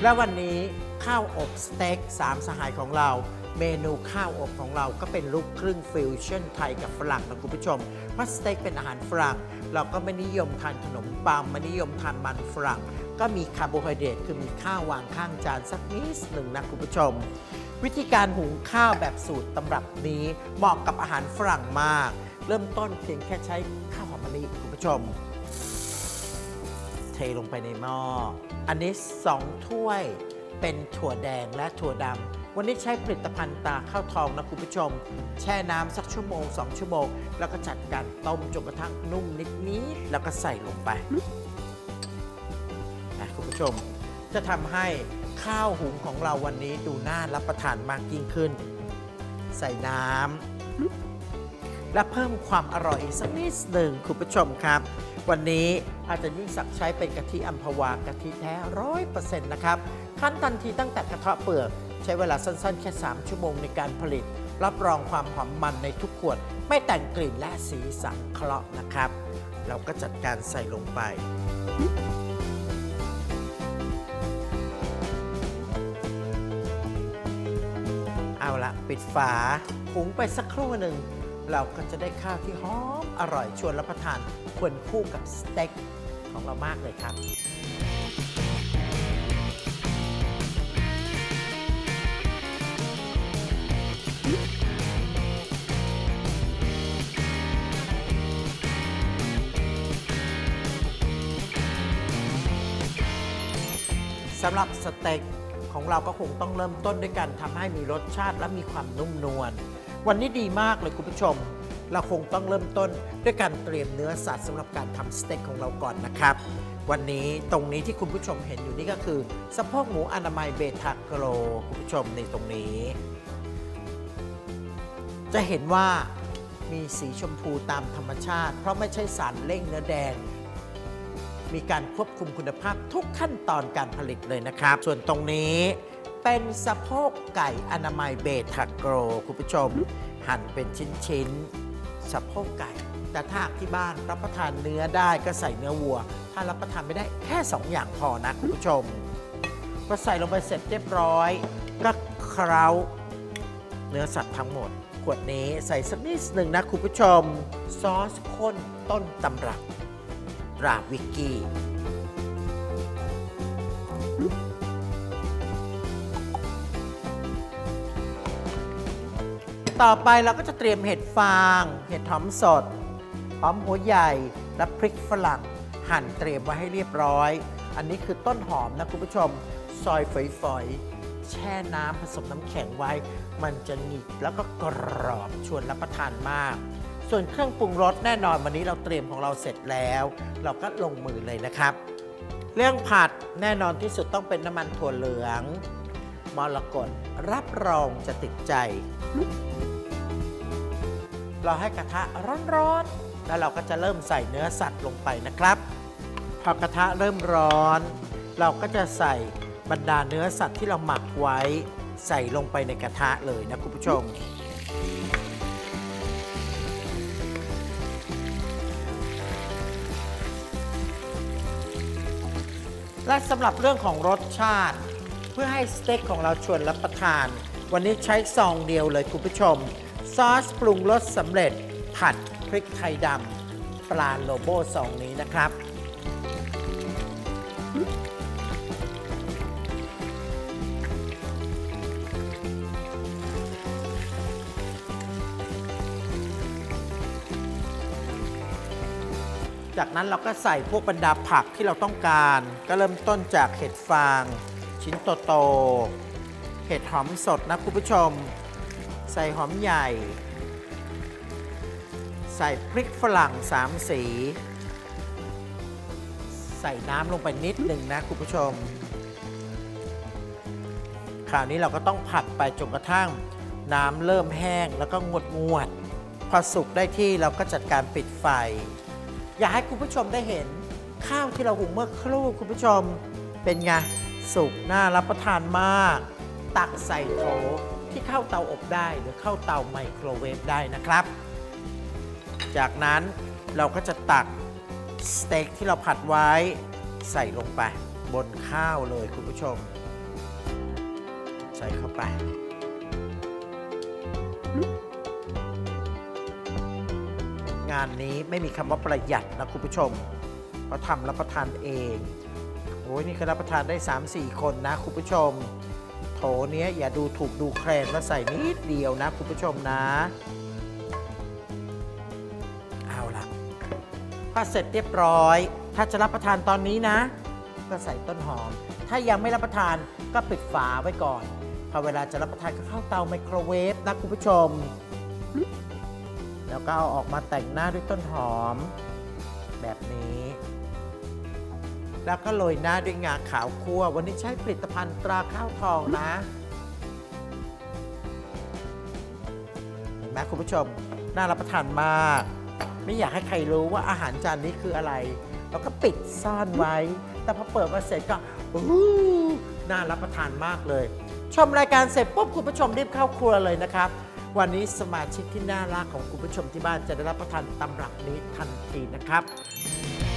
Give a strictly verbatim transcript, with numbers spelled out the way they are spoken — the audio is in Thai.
และวันนี้ข้าวอบสเต็กสามสหายของเราเมนูข้าวอบของเราก็เป็นลูกครึ่งฟิวชั่นไทยกับฝรั่งนะคุณผู้ชมเพราะสเต็กเป็นอาหารฝรั่งเราก็ไม่นิยมทานขนมปังไม่นิยมทานมันฝรั่งก็มีคาร์โบไฮเดรตคือมีข้าววางข้างจานสักนิดหนึ่งนะคุณผู้ชมวิธีการหุงข้าวแบบสูตรตำรับนี้เหมาะกับอาหารฝรั่งมากเริ่มต้นเพียงแค่ใช้ข้าวหอมมะลิคุณผู้ชมเทลงไปในหม้ออันนี้สองถ้วยเป็นถั่วแดงและถั่วดำวันนี้ใช้ผลิตภัณฑ์ตาข้าวทองนะคุณผู้ชมแช่น้ำสักชั่วโมงสองชั่วโมงแล้วก็จัดการต้มจนกระทั่งนุ่มนิดๆแล้วก็ใส่ลงไปนะคุณผู้ชมจะทำให้ข้าวหุงของเราวันนี้ดูน่ารับประทานมากยิ่งขึ้นใส่น้ำและเพิ่มความอร่อยสักนิดหนึ่งคุณผู้ชมครับวันนี้อาจารย์ยิ่งศักดิ์ใช้เป็นกะทิอัมพวากะทิแท้ร้อยเปอร์เซ็นต์นะครับขั้นทันทีตั้งแต่กระเทาะเปลือกใช้เวลาสั้นๆแค่สามชั่วโมงในการผลิตรับรองความหอมมันในทุกขวดไม่แต่งกลิ่นและสีสังเคราะห์นะครับเราก็จัดการใส่ลงไปเอาละปิดฝาหุงไปสักครู่หนึ่งเราก็จะได้ข้าวที่หอมอร่อยชวนรับประทานควรคู่กับสเต็กของเรามากเลยครับสำหรับสเต็กของเราก็คงต้องเริ่มต้นด้วยการทำให้มีรสชาติและมีความนุ่มนวลวันนี้ดีมากเลยคุณผู้ชมเราคงต้องเริ่มต้นด้วยการเตรียมเนื้อสัตว์สำหรับการทำสเต็กของเราก่อนนะครับวันนี้ตรงนี้ที่คุณผู้ชมเห็นอยู่นี่ก็คือสะโพกหมูอนามัยเบทาโกรคุณผู้ชมในตรงนี้จะเห็นว่ามีสีชมพูตามธรรมชาติเพราะไม่ใช่สารเร่งเนื้อแดงมีการควบคุมคุณภาพทุกขั้นตอนการผลิตเลยนะครับส่วนตรงนี้เป็นสะโพกไก่อนามัยเบทาโกรคุณผู้ชมหั่นเป็นชิ้นๆสะโพกไก่แต่ถ้าที่บ้านรับประทานเนื้อได้ก็ใส่เนื้อวัวถ้ารับประทานไม่ได้แค่สองอย่างพอนะคุณผู้ชมพอใส่ลงไปเสร็จเรียบร้อยก็เคล้าเนื้อสัตว์ทั้งหมดขวดนี้ใส่สักนิดหนึ่งนะคุณผู้ชมซอสข้นต้นตำรับตราวิกกี้ต่อไปเราก็จะเตรียมเห็ดฟางเห็ดหอมสดหอมหัวใหญ่และพริกฝรั่งหั่นเตรียมไว้ให้เรียบร้อยอันนี้คือต้นหอมนะคุณผู้ชมซอยฝอยๆแช่น้ำผสมน้ำแข็งไว้มันจะหนิบแล้วก็กรอบชวนรับประทานมากส่วนเครื่องปรุงรสแน่นอนวันนี้เราเตรียมของเราเสร็จแล้วเราก็ลงมือเลยนะครับเรื่องผัดแน่นอนที่สุดต้องเป็นน้ำมันถั่วเหลืองมรกตรับรองจะติดใจเราให้กระทะร้อนๆแล้วเราก็จะเริ่มใส่เนื้อสัตว์ลงไปนะครับพอกระทะเริ่มร้อนเราก็จะใส่บรรดาเนื้อสัตว์ที่เราหมักไว้ใส่ลงไปในกระทะเลยนะคุณผู้ชมและสำหรับเรื่องของรสชาติเพื่อให้สเต็กของเราชวนรับประทานวันนี้ใช้ซองเดียวเลยคุณผู้ชมซอสปรุงรสสำเร็จผัดพริกไทยดำปลาโลโบซองนี้นะครับจากนั้นเราก็ใส่พวกบรรดาผักที่เราต้องการก็เริ่มต้นจากเห็ดฟางชิ้นโตๆเห็ดหอมสดนะคุณผู้ชมใส่หอมใหญ่ใส่พริกฝรั่งสามสีใส่น้ำลงไปนิดหนึ่งนะคุณผู้ชมคราวนี้เราก็ต้องผัดไปจนกระทั่งน้ำเริ่มแห้งแล้วก็งวดงวดพอสุกได้ที่เราก็จัดการปิดไฟอยากให้คุณผู้ชมได้เห็นข้าวที่เราหุงเมื่อครู่คุณผู้ชมเป็นไงสุกน่ารับประทานมากตักใส่โถที่เข้าเตาอบได้หรือเข้าเตาไมโครเวฟได้นะครับจากนั้นเราก็จะตักสเต็กที่เราผัดไว้ใส่ลงไปบนข้าวเลยคุณผู้ชมใส่เข้าไปงานนี้ไม่มีคำว่าประหยัดนะคุณผู้ชมเพราะทำรับประทานเองโอ้ยนี่คือรับประทานได้ สามสี่ คนนะคุณผู้ชมโถเนี้ยอย่าดูถูกดูแคลนว่าใส่นิดเดียวนะคุณผู้ชมนะเอาละพอเสร็จเรียบร้อยถ้าจะรับประทานตอนนี้นะก็ใส่ต้นหอมถ้ายังไม่รับประทานก็ปิดฝาไว้ก่อนพอเวลาจะรับประทานก็เข้าเตาไมโครเวฟนะคุณผู้ชมแล้วก็เอาออกมาแต่งหน้าด้วยต้นหอมแบบนี้แล้วก็โรยหน้าด้วยงาขาวคั่ววันนี้ใช้ผลิตภัณฑ์ตราข้าวทองนะเห็นไหมคุณผู้ชมน่ารับประทานมากไม่อยากให้ใครรู้ว่าอาหารจานนี้คืออะไรแล้วก็ปิดซ่อนไว้แต่พอเปิดมาเสร็จก็อู้น่ารับประทานมากเลยชมรายการเสร็จปุ๊บคุณผู้ชมรีบเข้าครัวเลยนะครับวันนี้สมาชิกที่น่ารักของคุณผู้ชมที่บ้านจะได้รับประทานตำรับนี้ทันทีนะครับ